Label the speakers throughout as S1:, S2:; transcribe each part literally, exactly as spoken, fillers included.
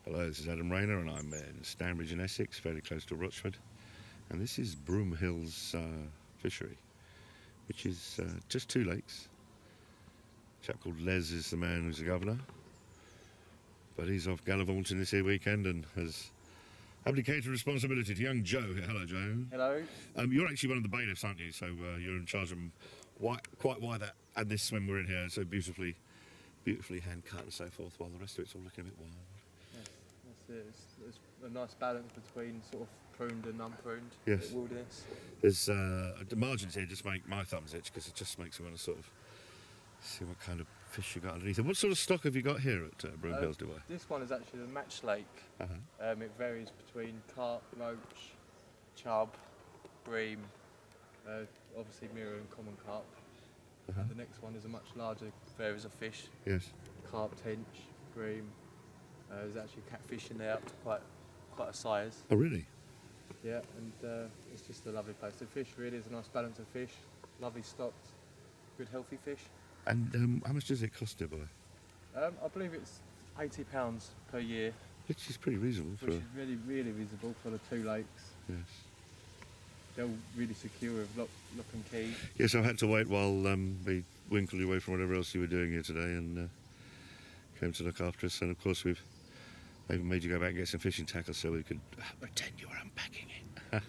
S1: Hello, this is Adam Rayner and I'm in Stambridge in Essex, fairly close to Rochford. And this is Broomhills uh, Fishery, which is uh, just two lakes. A chap called Les is the man who's the governor. But he's off gallivanting this here weekend and has abdicated responsibility to young Joe here. Hello, Joe.
S2: Hello.
S1: Um, you're actually one of the bailiffs, aren't you? So uh, you're in charge of them quite, quite why that, and this swim we're in here, so beautifully, beautifully hand cut and so forth, while the rest of it's all looking a bit wild.
S2: Yes, that's it. It's, it's a nice balance between sort of pruned and unpruned.
S1: Yes.
S2: Wilderness.
S1: There's uh, the margins here just make my thumbs itch because it just makes me want to sort of see what kind of fish you got underneath. And what sort of stock have you got here at uh, Broomhills,
S2: uh,
S1: do I?
S2: This one is actually the match lake.
S1: Uh-huh.
S2: Um, it varies between carp, roach, chub, bream, uh, obviously mirror and common carp.
S1: Uh-huh.
S2: And the next one is a much larger varies of fish.
S1: Yes.
S2: Carp, tench, bream. Uh, there's actually catfish in there up to quite quite a size.
S1: Oh, really?
S2: Yeah, and uh, it's just a lovely place. The fish really is a nice balance of fish, lovely stocked, good healthy fish.
S1: And um, how much does it cost, dear boy?
S2: Um, I believe it's eighty pounds per year.
S1: Which is pretty reasonable.
S2: Which
S1: for
S2: is really, really reasonable for the two lakes.
S1: Yes.
S2: They're all really secure with lock, lock and key.
S1: Yes, I had to wait while um, we winkled away from whatever else you were doing here today and uh, came to look after us. And of course we've even made you go back and get some fishing tackle so we could uh, pretend you were unpacking it.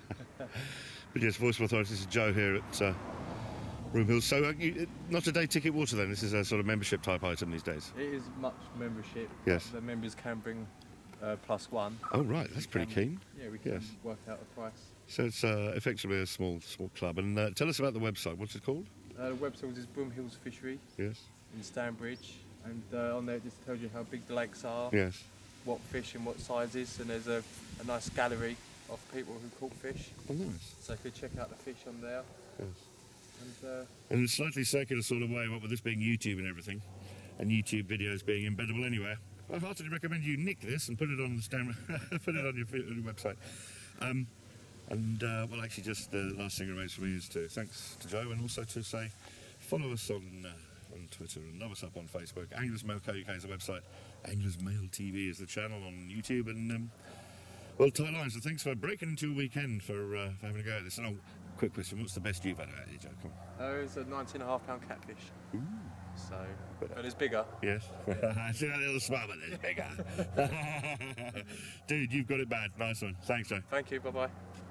S1: But yes, Voice of Authority, this is Joe here at uh, Broomhills. So uh, you, not a day ticket water then, this is a sort of membership type item these days?
S2: It is much membership.
S1: Yes.
S2: The members can bring uh, plus one.
S1: Oh right, that's pretty
S2: can,
S1: keen.
S2: Yeah, we can
S1: yes.
S2: work out a price.
S1: So it's uh, effectively a small small club. And uh, tell us about the website, what's it called?
S2: Uh, the website is Broomhills Fishery.
S1: Yes.
S2: In Stambridge. And uh, on there it just tells you how big the lakes are.
S1: Yes.
S2: What fish and what sizes, and there's a, a nice gallery of people who caught fish.
S1: Oh nice.
S2: So you could check out the fish on there.
S1: Yes.
S2: And, uh,
S1: in a slightly circular sort of way, what with this being YouTube and everything, and YouTube videos being embeddable anywhere, I'd heartily recommend you nick this and put it on the stand, put it on your, on your website. Um, and uh, well, actually, just the last thing that remains for me is to thanks to Joe, and also to say follow us on uh, on Twitter and love us up on Facebook. Anglersmail Co U K is the website. Anglersmail T V is the channel on YouTube, and um, well, tight lines. So thanks for breaking into a weekend for, uh, for having a go at this. And oh, quick question: what's the best you've had at it, Joe? Come on.
S2: Oh, it's a nineteen and a half pound catfish.
S1: Ooh.
S2: So, but, but it's bigger.
S1: Yes. I see that little smile, but it's bigger. Dude, you've got it bad. Nice one. Thanks, Joe.
S2: Thank you. Bye bye.